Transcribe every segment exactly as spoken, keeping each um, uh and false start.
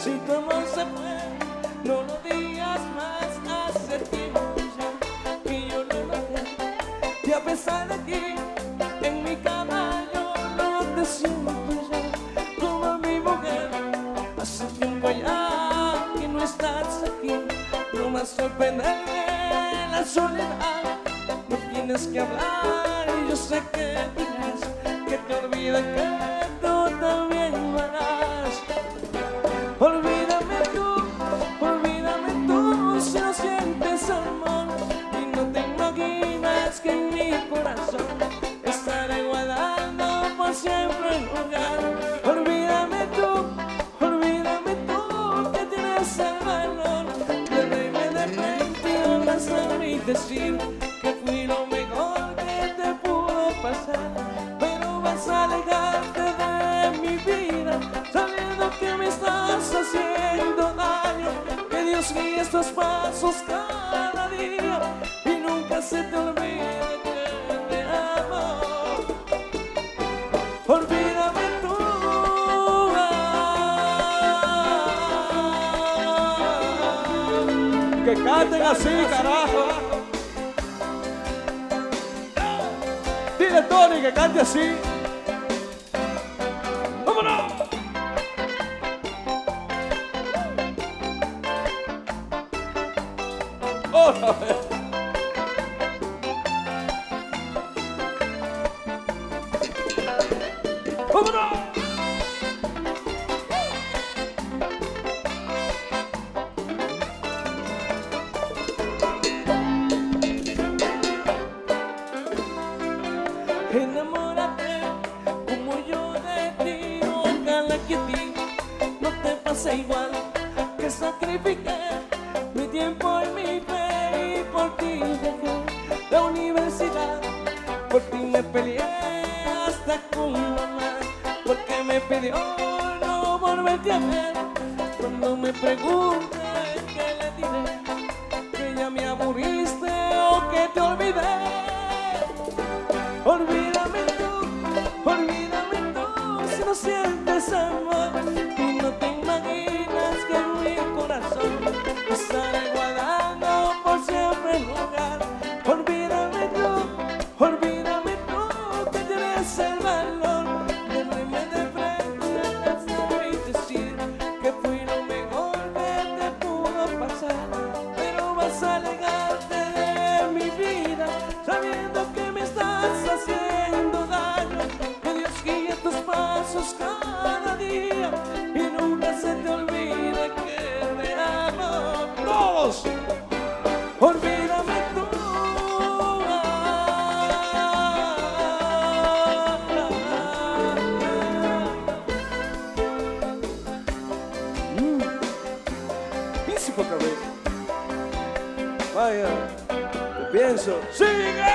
Si tu amor se fue, no lo digas más. Hace tiempo ya que yo no lo veo. Y a pesar de ti, en mi cama yo no te siento ya como mi mujer. Hace tiempo ya que no estás aquí. No me sorprende la soledad. No tienes que hablar y yo sé que dirás que te olvides, que tú también lo harás. Olvídame tú, olvídame tú si no sientes amor y no te imaginas que en mi corazón estaré guardando por siempre el lugar. Olvídame tú, olvídame tú que tienes el valor de reírme de frente y abrazarme y decir que fui lo mejor que te pudo pasar. Pero vas a alejarte de mi vida sabiendo que me estás haciendo daño. Que Dios guíe estos pasos cada día y nunca se te olvide que te amo. Olvídame tú. Que canten así, carajo. Dile, Tony, que cante así. ¡Vámonos! Otra vez. ¡Vámonos! Enamórate como yo de ti, ojalá que a ti no te pase igual, que sacrifiqué mi tiempo y mi fe y por ti dejé la universidad, por ti me peleé hasta con mamá, porque me pidió no volverte a ver. Cuando me pregunte qué le diré, que ya me aburriste o que te olvidé. Olvídame tú, olvídame tú si no sientes amor y no te imaginas que en mi corazón estaré guardando por siempre el lugar. Olvídame tú, olvídame tú que tienes el valor de reírme de frente y abrazarme y decir que fui lo mejor que te pudo pasar. Pero vas a alejarte de mi vida sabiendo que me estás haciendo daño. Que Dios guíe tus pasos cada día y nunca se te olvide que te amo. ¡Todos! Olvídame tú. Mm. Pienso otra vez. Vaya, te pienso. ¡Sigue!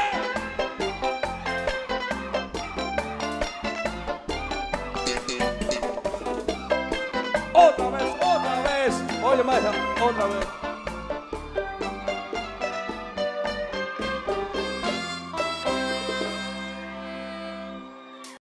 Otra vez, otra vez. Oye, Maya, otra vez.